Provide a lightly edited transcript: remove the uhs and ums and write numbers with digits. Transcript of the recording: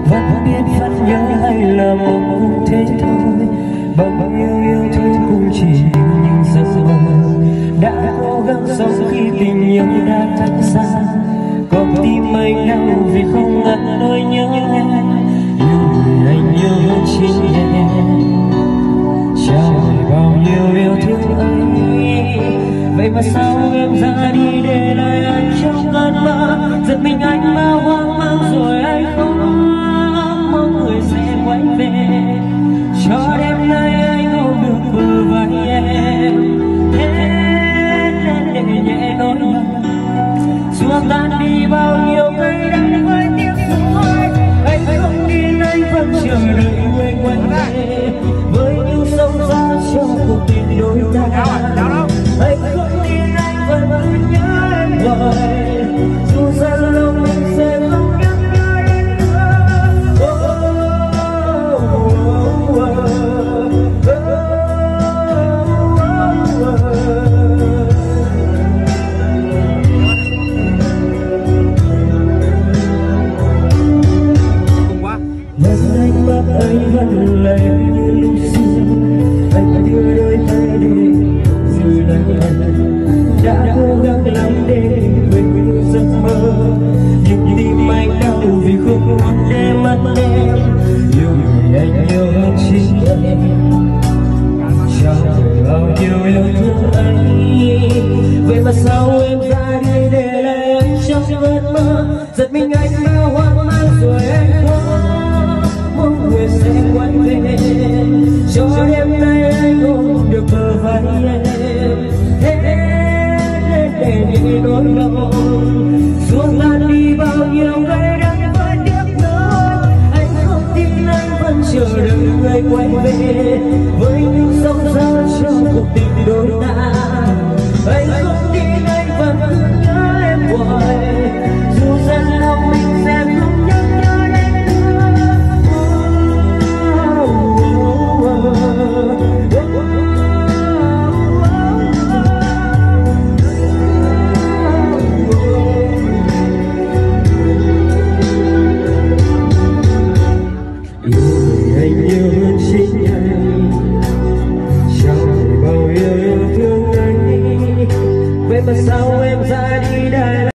vẫn biết vẫn nhớ hay là mộng thế thôi. Bao nhiêu yêu thương cũng chỉ như những giấc mơ, đã cố gắng sống khi tình yêu đã thật xa. Con tim anh đau vì không ngăn nỗi nhớ em, yêu người anh yêu chính em. Trao đời bao nhiêu yêu thương ấy, vậy mà sao em ra đi để lại anh trong cơn mơ. Giật mình anh mà hoang mang rồi anh không mong người sẽ quay về, cho đêm nay anh ôm được bờ vai em. Thế nên để nhẹ nỗi lòng xua tan đi bao nhiêu ngày đắng với tiếc nuối. Anh không tin anh vẫn chờ đợi người quay về với những sông giá cho cuộc tình đôi ta. Anh không tin anh vẫn cứ nhớ em hoài, dù rất lâu mình sẽ không nhắc nhớ đến nữa. Vẫn ánh mắt ấy vẫn lệ như